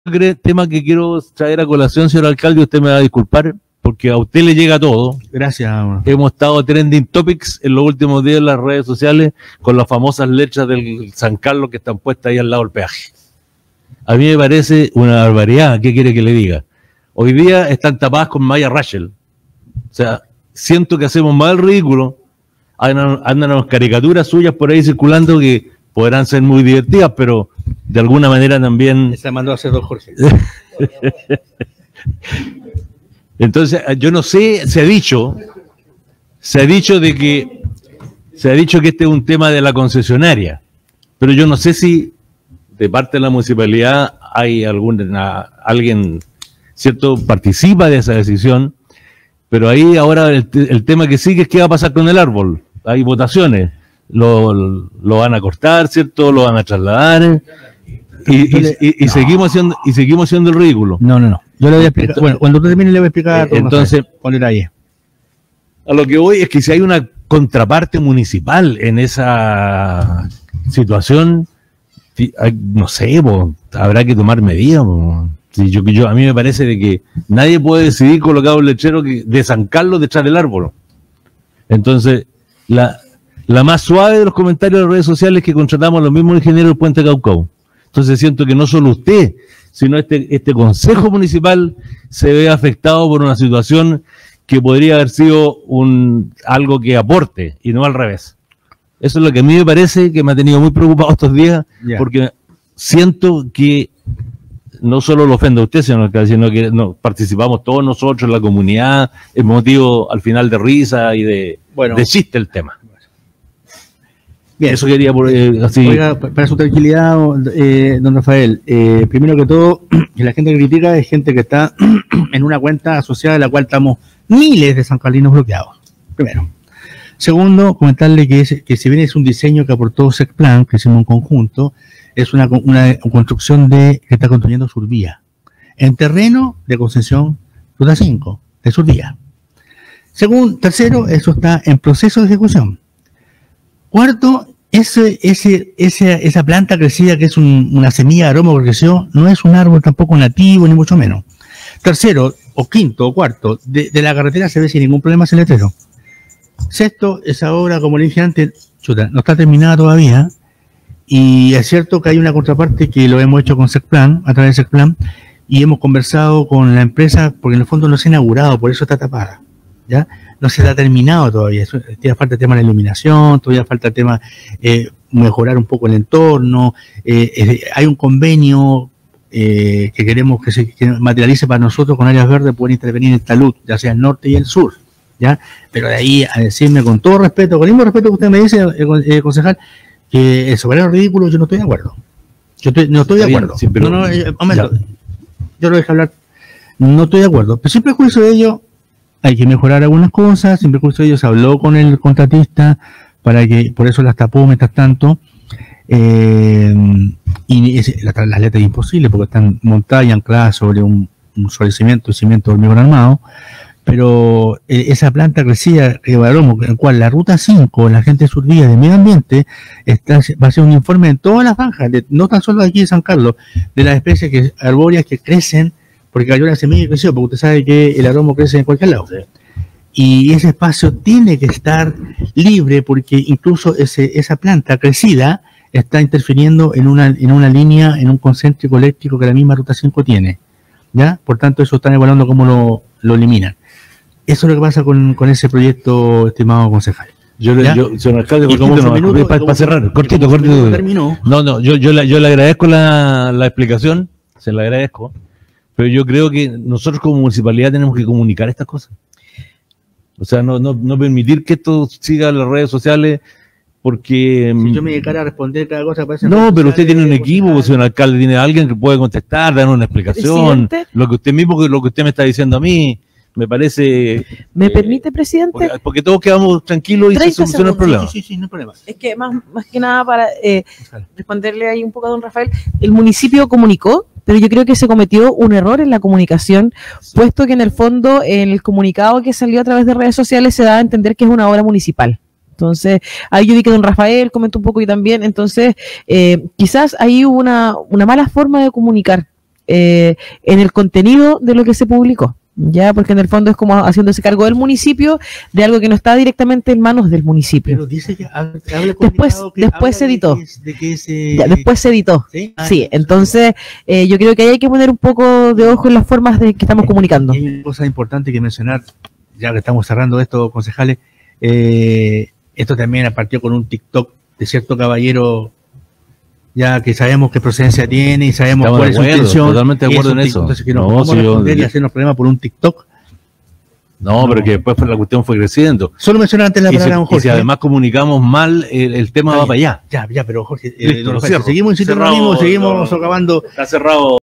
tema que quiero traer a colación, señor alcalde, usted me va a disculpar, porque a usted le llega todo. Gracias. Hemos estado trending topics en los últimos días en las redes sociales con las famosas letras del San Carlos que están puestas ahí al lado del peaje. A mí me parece una barbaridad. ¿Qué quiere que le diga? Hoy día están tapadas con Maya Rachel. O sea, siento que hacemos mal ridículo. Andan unas caricaturas suyas por ahí circulando que podrán ser muy divertidas, pero de alguna manera también... Se mandó a hacer don Jorge. Entonces, yo no sé, se ha dicho que este es un tema de la concesionaria, pero yo no sé si de parte de la municipalidad hay alguien, ¿cierto?, participa de esa decisión, pero ahí ahora el tema que sigue es qué va a pasar con el árbol. Hay votaciones, lo van a cortar, ¿cierto?, lo van a trasladar, y seguimos haciendo el ridículo. No. Yo le voy a explicar. Bueno, cuando usted termine le voy a explicar. Entonces, con detalle. A lo que voy es que si hay una contraparte municipal en esa situación, no sé, habrá que tomar medidas. Sí, a mí me parece de que nadie puede decidir colocar un lechero de San Carlos detrás del árbol. Entonces, la más suave de los comentarios de las redes sociales es que contratamos a los mismos ingenieros del Puente Caucao. Entonces siento que no solo usted, sino este consejo municipal se ve afectado por una situación que podría haber sido algo que aporte y no al revés. Eso es lo que a mí me parece que me ha tenido muy preocupado estos días, porque siento que no solo lo ofende a usted, sino que participamos todos nosotros en la comunidad, es motivo al final de risa y de chiste el tema. Bien. Eso quería así. Oiga, para su tranquilidad, don Rafael, primero que todo, que la gente que critica es gente que está en una cuenta asociada a la cual estamos miles de sancarlinos bloqueados. Primero. Segundo, comentarle que si bien es un diseño que aportó Secplan, que hicimos en conjunto, es una construcción que está construyendo Survía, en terreno de concesión Ruta 5, de Survía. Tercero, eso está en proceso de ejecución. Cuarto, esa planta crecida que es una semilla de aroma que creció, no es un árbol tampoco nativo, ni mucho menos. Tercero, o quinto, o cuarto, de la carretera se ve sin ningún problema ese letrero. Sexto, esa obra, como le dije antes, no está terminada todavía, y es cierto que hay una contraparte que lo hemos hecho con Secplan, a través de Secplan, y hemos conversado con la empresa, porque en el fondo no se ha inaugurado, por eso está tapada, ¿ya? No se ha terminado todavía, todavía falta el tema de la iluminación, todavía falta el tema mejorar un poco el entorno, hay un convenio que queremos que se materialice para nosotros con áreas verdes, poder intervenir en esta luz, ya sea el norte y el sur, ¿ya? Pero de ahí a decirme con todo respeto, con el mismo respeto que usted me dice, concejal, que sobre lo ridículo yo no estoy de acuerdo. No estoy de acuerdo. Sí, pero, momento, yo lo dejé hablar, no estoy de acuerdo, pero sin prejuicio de ello, hay que mejorar algunas cosas, sin prejuicio de ello se habló con el contratista para que, por eso las tapó mientras tanto, y las letras es imposible porque están montadas y ancladas sobre un cimiento de hormigón armado, pero esa planta crecida en el cual la ruta 5, la gente de Survía de Medio Ambiente, va a hacer un informe en todas las franjas, no tan solo de aquí de San Carlos, de las especies arbóreas que crecen, porque cayó una semilla y creció, porque usted sabe que el aromo crece en cualquier lado. Y ese espacio tiene que estar libre, porque incluso esa planta crecida está interfiriendo en una línea, en un concéntrico eléctrico que la misma Ruta 5 tiene, ¿ya? Por tanto, eso están evaluando cómo lo eliminan. Eso es lo que pasa con ese proyecto, estimado concejal. Señor alcalde, para cerrar, cortito. Terminó. Yo le agradezco la explicación, se la agradezco, pero yo creo que nosotros como municipalidad tenemos que comunicar estas cosas. O sea, no permitir que esto siga en las redes sociales, porque... Si yo me dedicara a responder cada cosa... No, pero usted tiene un equipo, señor alcalde, tiene alguien que puede contestar, dar una explicación, lo que usted me está diciendo a mí, me parece... ¿Me permite, presidente? Porque todos quedamos tranquilos y se soluciona el problema. Sí, no hay problema. Es que más que nada para responderle ahí un poco a don Rafael, el municipio comunicó, pero yo creo que se cometió un error en la comunicación, puesto que en el fondo, en el comunicado que salió a través de redes sociales se da a entender que es una obra municipal. Entonces, ahí yo vi que don Rafael comentó un poco y también, entonces, quizás ahí hubo una mala forma de comunicar. en el contenido de lo que se publicó. Ya, porque en el fondo es como haciéndose cargo del municipio de algo que no está directamente en manos del municipio. Pero dice que después se editó. Ya, después se editó. Sí, Sí, entonces yo creo que ahí hay que poner un poco de ojo en las formas de que estamos comunicando. Y hay una cosa importante que mencionar, ya que estamos cerrando esto, concejales. Esto también partió con un TikTok de cierto caballero, ya que sabemos qué procedencia tiene y sabemos Estamos cuál es su intención. totalmente de acuerdo en eso. Entonces, que nos No, vamos si a yo- responder y hacernos problemas por un TikTok. No, pero que después la cuestión fue creciendo. Solo mencionar antes la Y si, palabra, don y si Jorge. además comunicamos mal, el tema va para allá. Ya, pero Jorge, Listo, don lo Rafael, cierro. seguimos en sitio Cerrado, anónimo, seguimos no. socavando. Está cerrado.